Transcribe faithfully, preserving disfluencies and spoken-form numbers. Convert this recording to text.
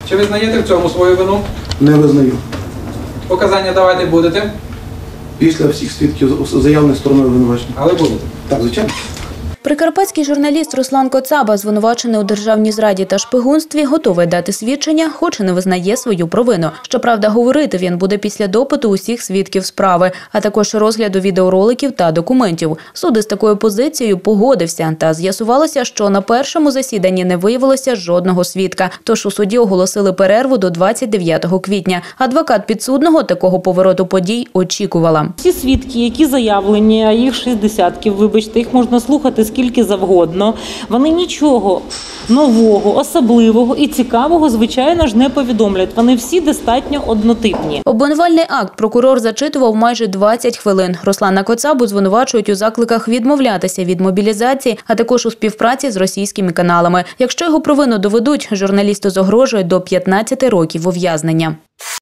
Чи визнаєте в цьому свою вину? Не визнаю. Показання давати будете? Після всіх свідків заявлених стороною обвинувачення. Але будете? Так, звичайно. Прикарпатський журналіст Руслан Коцаба, звинувачений у державній зраді та шпигунстві, готовий дати свідчення, хоч і не визнає свою провину. Щоправда, говорити він буде після допиту усіх свідків справи, а також розгляду відеороликів та документів. Суд із такою позицією погодився, та з'ясувалося, що на першому засіданні не виявилося жодного свідка. Тож у суді оголосили перерву до двадцять дев'ятого квітня. Адвокат підсудного такого повороту подій очікувала. Всі свідки, які заявлені, а їх шість десятків, вибачте, їх можна слухати скільки завгодно, вони нічого нового, особливого і цікавого, звичайно ж, не повідомлять. Вони всі достатньо однотипні. Обвинувальний акт прокурор зачитував майже двадцять хвилин. Руслана Коцабу звинувачують у закликах відмовлятися від мобілізації, а також у співпраці з російськими каналами. Якщо його провину доведуть, журналісту загрожує до п'ятнадцяти років ув'язнення.